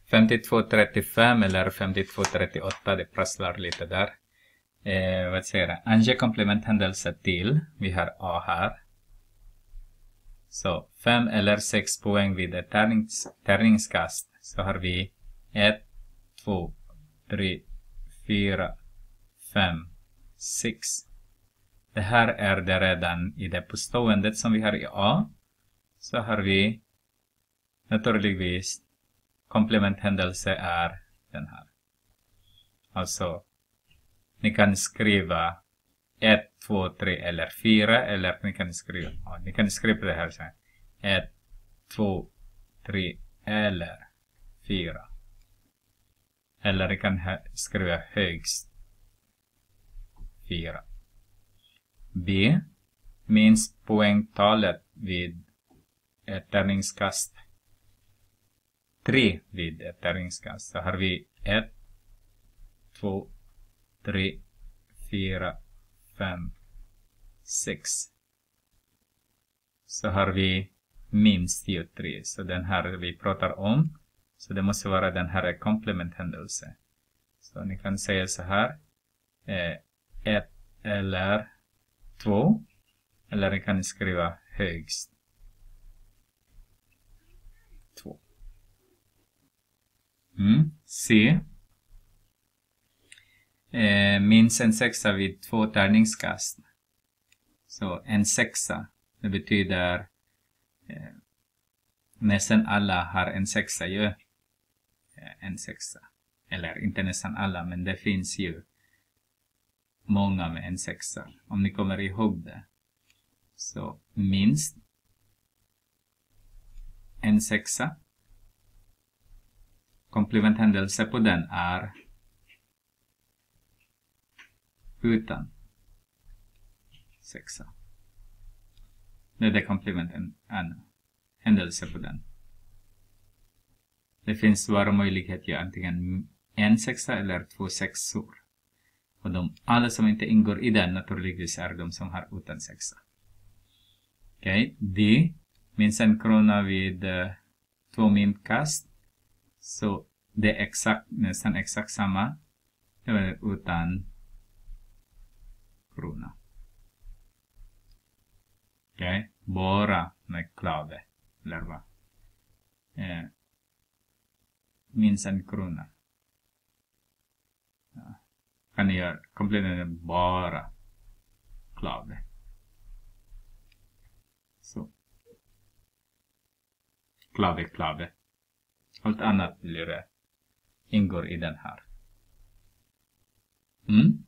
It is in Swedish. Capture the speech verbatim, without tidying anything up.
femtiotvå trettiofem eller femtiotvå trettioåtta, det prasslar lite där. Eh, vad säger det? Ange komplementhändelse till. Vi har A här. Så fem eller sex poäng vid ett tärnings, tärningskast. Så har vi ett, två, tre, fyra, fem, sex. Det här är det redan i det påståendet som vi har i A. Så har vi naturligtvis komplementhändelse är den här. Alltså, ni kan skriva ett, två, tre eller fyra. Eller ni kan skriva, ja, ni kan skriva det här så här. ett, två, tre eller fyra. Eller ni kan skriva högst fyra. B. Minst poängtalet vid ett tärningskast. tre vid ett tärningskast. Så har vi ett, två, tre, fyra, fem, sex. Så har vi minst ju tre. Så den här vi pratar om. Så det måste vara den här komplementhändelse. Så ni kan säga så här. Eh, ett eller två. Eller ni kan skriva högst två. Mm. C. Eh, minst en sexa vid två tärningskast. Så en sexa. Det betyder eh, nästan alla har en sexa ju. Eh, en sexa. Eller inte nästan alla, men det finns ju många med en sexa. Om ni kommer ihåg det. Så minst en sexa. Komplementhändelse på den är utan sexa. Det är det komplementen en händelse på den. Det finns bara möjlighet ju antingen en sexa eller två sexor. Och de alla som inte ingår i den naturligtvis är de som har utan sexa. Okej, okay. D. Minst en krona vid uh, två myntkast. Så det är exakt, nästan exakt samma. Det är utan krona. Okej, okay. Bara med klave. Eller vad? Eh, minst en krona. Ja. Kan ni göra komplettera bara klave. Så. Klave, klave. Allt annat blir det. Ingår i den här. Mm.